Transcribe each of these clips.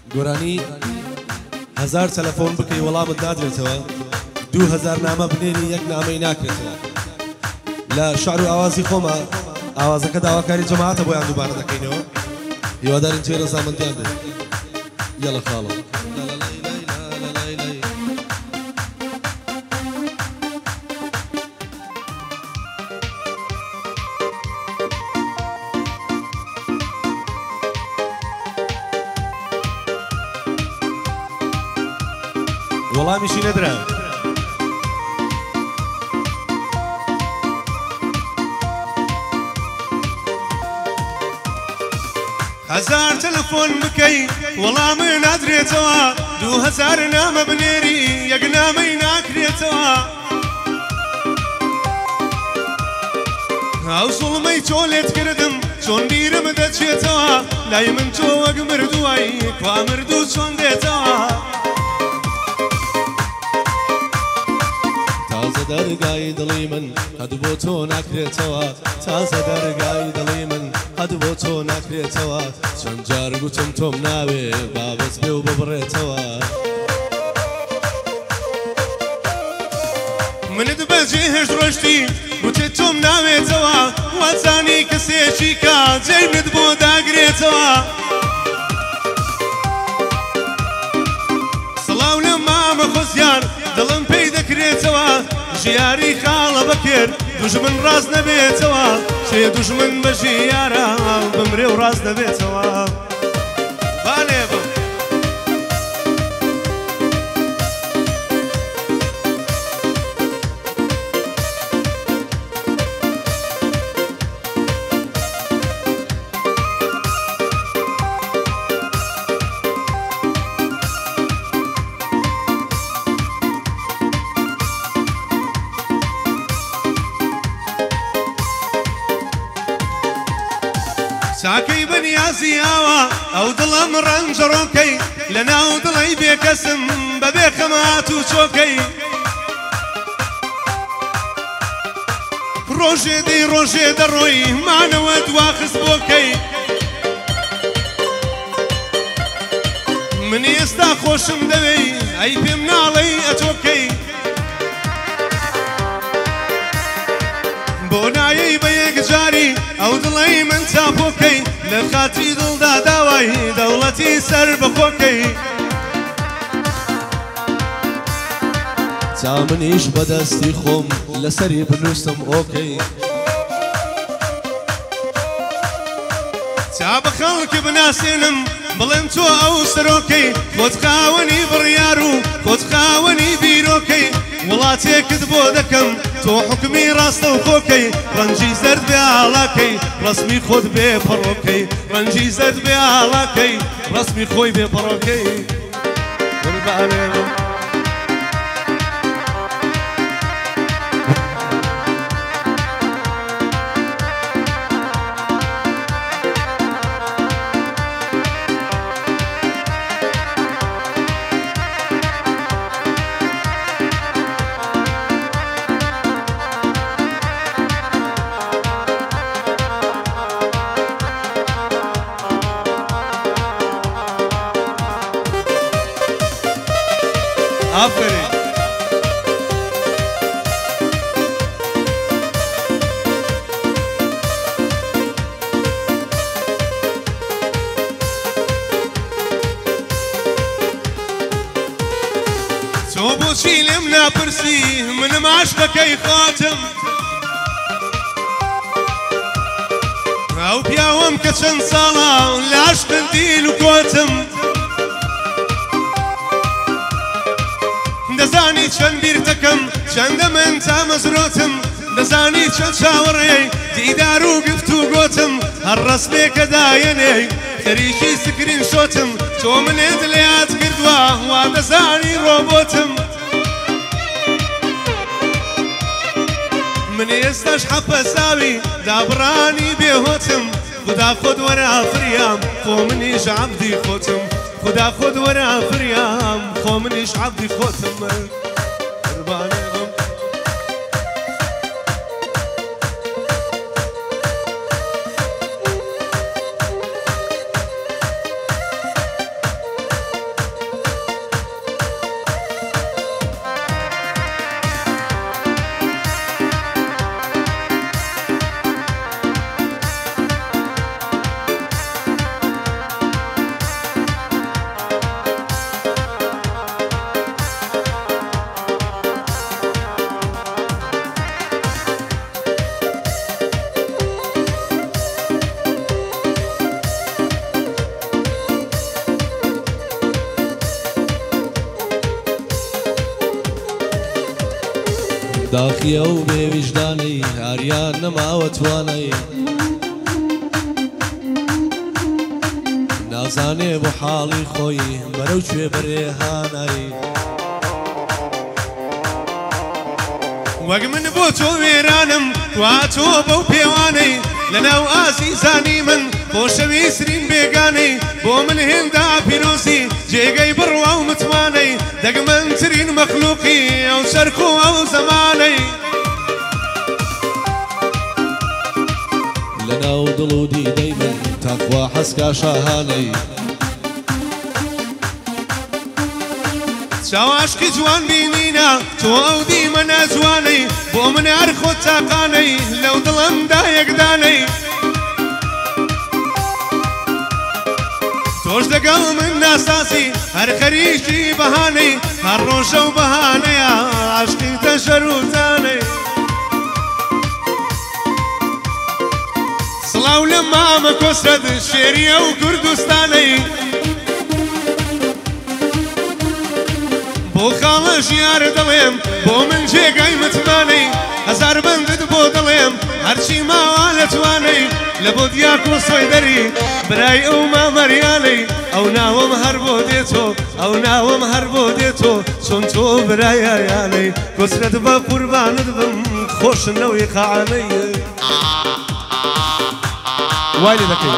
گۆرانی 1000 تەلەفۆن بکەی وەڵامت نادرێتەوە 2000 نامە بنێری یەک نامەی ناکرێتەوە لە شعر و ئاوازی خۆمە ئاوازەکە داواکاری جەماعەتە بۆیان دووبارە دەکەینەوە هیوادارین توێ ڕەزامەندیان بێت یەڵە خاڵە وەڵامیشی نەدرا هزار تەلەفۆن بکەی وەڵامە نادرێتەوە 2000 نامە بنێری یەک نامەی ناکرێتەوە ئەو زوڵمەی تۆ لێت کردم چۆن بیرم دەچێتەوە لای من تۆ وەک مردووای کوا مردوو چۆن دێتەوە تازە دەرگای دڵی من هەد بۆ تۆ ناکرێتەوە تازە دەرگای دڵی من هەد بۆ تۆ ناکرێتەوە چەند جار گوتم تۆم ناوێ بابەت بێ و ببڕێتەوە منت بەجێ هێشت ڕۆشتی گوتێت تۆم ناوێتەوە وازانی کەسێکی کە جێنت بۆ داگرێتەوە سڵاو لە مامە خۆزیان دڵم پێی دەکرێتەوە ژیاری خاڵە بەکرد دوژمن ڕاست نەبێتەوە شێ دوژمن بە ژیارە بمرێ و ڕاست نەبێتەوە بالێ بم ساکەی بەنیازی ئاوە ئەو دڵم ڕەنجەڕۆکەی لە ناو دڵی بێکەسم بەبێ خەمات و چۆکەی ڕۆژێ دەی ڕۆژێ دەڕۆی مانەوە دواخست بۆکەی من ئێستا خۆشم دەوێی ئەی پێم ناڵەی ئەتۆکەی بۆ نایەی بە یەکجاری ئەو دڵی من چاپۆکەی لە خاتی دڵدا داوای دەوڵەتی سەر بەخۆکەی تا منیش بەدەستی خۆم لەسەری بنووسم ئۆکەی تا بە خەڵکی بناسێنم بڵێم تۆ ئەو سەرۆکەی خۆت خاوەنی بڕیار و خۆت خاوەنی بیرۆکەی وڵاتێکت بۆ دەکەم تۆ حکمی ڕاستە و خۆکەی ڕەنجی زەرد بێ ئاڵاکەی ڕسمی خۆت بێ پەڕۆکەی ڕەنجی زەرد بێ ئاڵاکەی ڕسمی خۆی بێ پەڕۆکەی ئافرین تۆ بۆچی لێم ناپرسی منم عاشقەکەی خاتم ئەو پیاوەم کە چەند ساڵە لە عاشقت دیل و کۆتم دەزانی چەند بیر دەکەم چەندە من تا مەزرۆتم دەزانی چەند چاوەڕێی دیدار و گفت و گۆتم هەر ڕسمێکە دایەنێی خەریکی سکرین شۆتم تۆ منێت لە یاد کردووە وا دەزانی ڕۆبۆتم من ئێستاش حەپەساوی دابڕانی بێهۆتم خدا خۆت وەرە ئافریام خۆ منیش عەبدی خۆتم خدا خۆت وەرە ئافریام خۆ منیش عەبدی خۆتم قوربانێ بم داخیە و بێویژدانەی هاریان نەماوە توانەی نازانێ بۆ حاڵی خۆی بەرەو کوێ بەرێهانایی وەک من بۆ تۆ وێرانم وا تۆ بەو پێوانەی لەناو ئازیزانی من بۆ شەویسترین بێگانەی بۆ من هێندا پیرۆزی جێگەی بڕوا و متمانەی دەگمەنترین مەخلوقی ئەو چەرخ و ئەو زەمانەی لەناو دڵ و دیدەی من تاخوا حەسکا شاهانەی چاواشکی جوان بینینە تۆ ئەو دیمە ناجوانەی بۆ من هەر خۆت تاقانەی لەو دڵمدا یەکدانەی تۆش دەگەڵ من ناساسی هەر خەریکی بەهانەی هەر ڕۆژە و بەهانەیە عاشقی تەشەر و زانەی سڵاو لە مامە کۆسرەت شێریە و کوردستانەی بۆ خاڵە ژیار دەڵێم بۆ من جێگای متمانەی هەزار بەندت بۆ دەڵێم هەرچی ماوە لە توانەی لە بۆ دیاک و سۆیدەری برای ئەو مامەریانەی ئەو ناوەم هەر بۆ دێتۆ ئەو ناوەم هەر بۆ دێتۆ چۆن تۆ برایایانەی کۆسرەت بە قوربانت بم خۆشنەوەی قەعانەی وای لێ دەکەی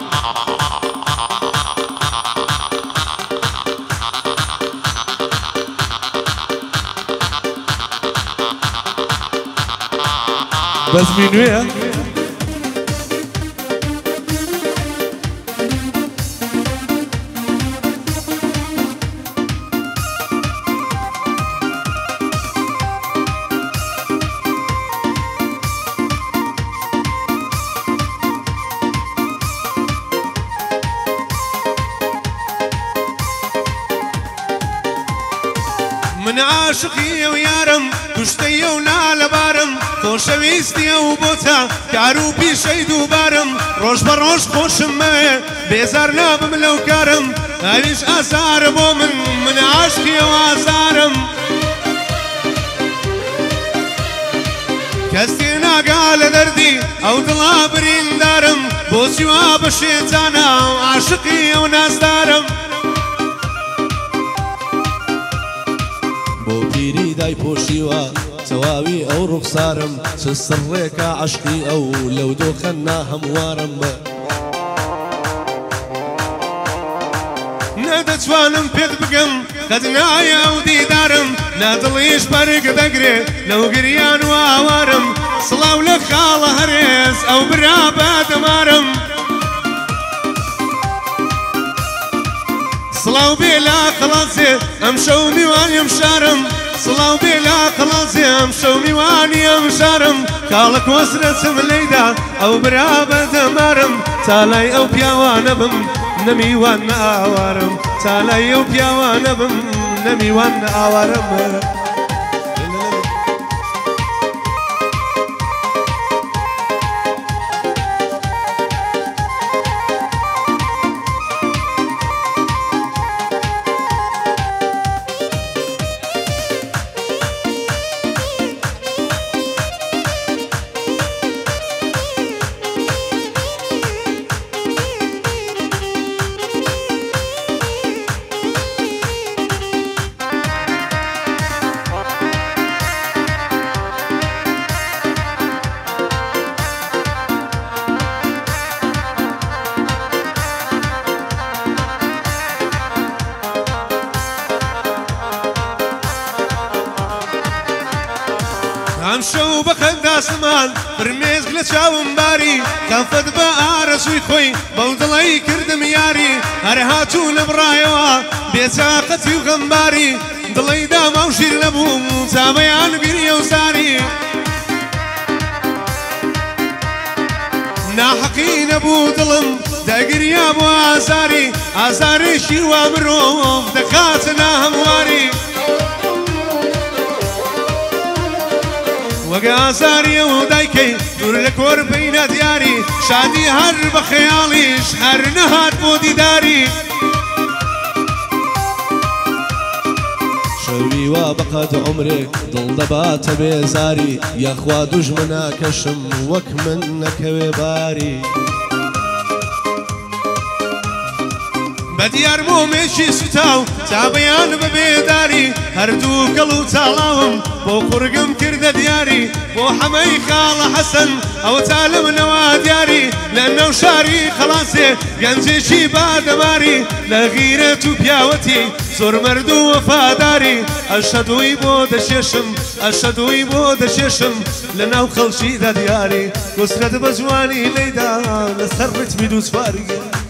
بەزمی نوێیە من عاشقی و یارم کوشتەی و نالەبارم خۆشەویستیە و بۆتە کار و پیشەی دووبارم ڕۆژ بە ڕۆژ خۆشم مەوێ بێزار نابم لەو کارم هەریش ئازارە بۆ من عاشقی و ئازارم کەس تێ ناگا لە دەردی ئەو دڵا بریندارم بۆچی وا بە شێتانە و عاشقی و نازدارم بۆ پیری دای پۆشیوە تەواوی ئەو ڕوخسارم چ سڕێکە عەشقی ئەو لەو دۆخەننا هەموارم بە نەدەتوانم پێت بگەم قەت نایە ئەو دیدارم نادڵیش بەرگ دەگرێ لەو گریان و ئاوارم سڵاو لە خاڵە هەرێز ئەو برا بە دەمارم سڵاو بێ لا قەڵازێ ئەم شەو میوانیم شارم سڵاو بێ لا قەڵازێ ئەم شەو میوانیم شارم کاڵە کۆسرەچم لەیدا ئەو برا بە دەمارم تا لای ئەو پیاوانە بم نەمیوان نەئاوارم تا لای ئەو پیاوانە بم نەمیوان نەئاوارم ئەم شەو بە خەنداسمان فرمێزگ لە چاوم باری کەفەت بە ئارەزووی خۆی بەو دڵی کردم یاری هەر هاتوو لە بڕایەوە بێچاقەتی و غەمباری دڵی داما و ژیر نەبووم جامەیان گریە و زاری ناحەقی نەبوو دڵم دەگریا بۆ ئازاری ئازارێکی وا مرۆڤ دەکاتە ناهەمواری وەک ئازاریە و دایکەی دوور لە کۆرپەینە دیاری شادی هەر بە خەیاڵیش هەر نەهات بۆ دیداری شەوی وا وا بەقەد عمرێک دڵ دەباتە بێزاری یاخوا دوژمناکەشم وەک من نەکەوێ باری بەدیار مۆمێکی سوتاو چابەیان بە بێداری هەردوو گەڵ و چاڵاوم بۆ قورگم کردە دیاری بۆ حەمەی خاڵە حەسەن ئەوە تا لە منەوە دیاری لە نەو شاری خەڵاسێ گەنجێکی بادەماری لە غیرەت و پیاوەتی زۆر مەرد و وەفاداری ئەشەدوی بۆ دەشێشم ئەشەدوی بۆ دەشێشم لە ناو خەڵکیدا دیاری گوسرەت بە جوانی لەیدا لەسەر ڕتمی دووسواری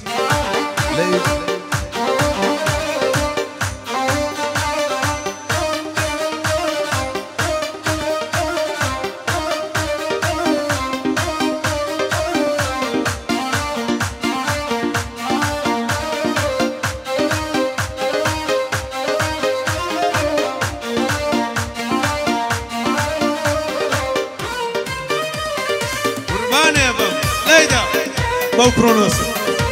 بەو کرۆنۆسە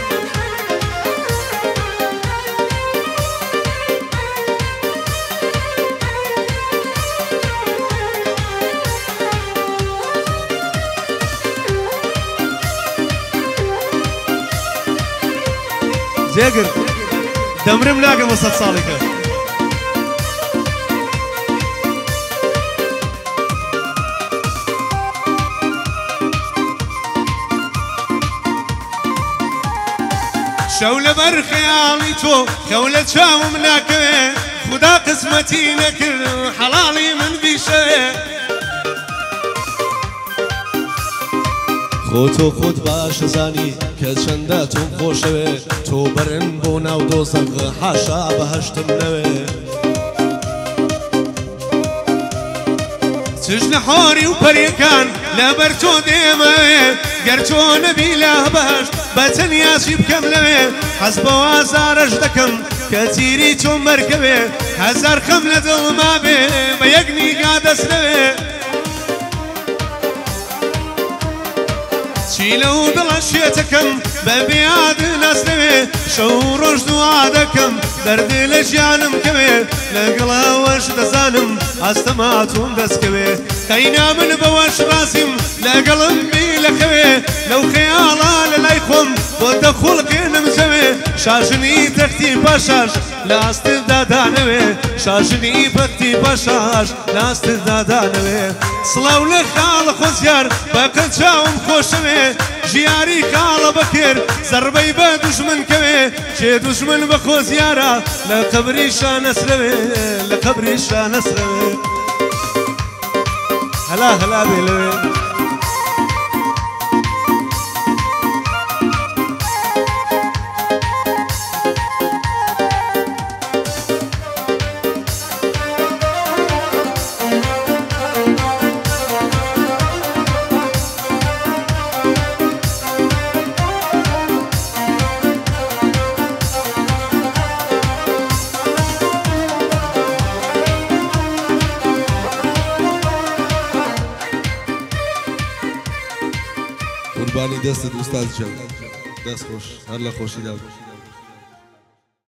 جێگر دەمرم لاگەم بە 100 ساڵێکە شەو لەبەر خەیاڵی تۆ خەو لە چاوم ناکەوێ خودا قسمەتی نەکرد حەڵاڵی من بیشەوێ خۆتۆ خۆت باشە زانی کە چەندە تۆم خۆشەوێ تۆ بەرن بۆ ناو دۆزەق حاشا بەهەشتم نەوێ چش لە حۆری و پەرێکان لەبەر تۆ دێمەوێ گەر تۆ نەبی لە بەهەشت بە تەنیاسی بکەم لەوێ حەز بە وازارەش دەکەم کە تیری تۆم بەرکەوێ هەزار خەم لە دڵما بێ بە یەک نیگا دەست لەوێ چی لەو دڵە شێتەکەم بە بێعاد ناستەوێ شەو ڕۆژ دوعا دەکەم دەردێ لە ژیانم کەوێ لەگەڵەوەش دەزانم ئاستەماتۆم دەستکەوێ قەینا من بەوەش ڕاستیم لەگەڵم بی لەخەوێ لەو خەیاڵا لە لای خۆم بۆ دەخۆڵکێنم زەوێ شاژنی تەختی پاشاش لە ئاستردا دانەوێ شاژنی پەختی پاشاش لە ئاستردا دانەوێ سڵاو لە خاڵە خۆزیار بەقەد چاوم خۆشەوێ ژیاری خاڵە بەکرد زەربەی بە دوژمن کەوێ چێ دوژمن بە خۆزیارە لە قەبریشا نەسرەوێ لە قەبریشا نەسرەوێ هەلا هەلا بێ لەوێ قوربانی دەستت ئوستاد جان دەست خۆش هەر لە خۆشی داوە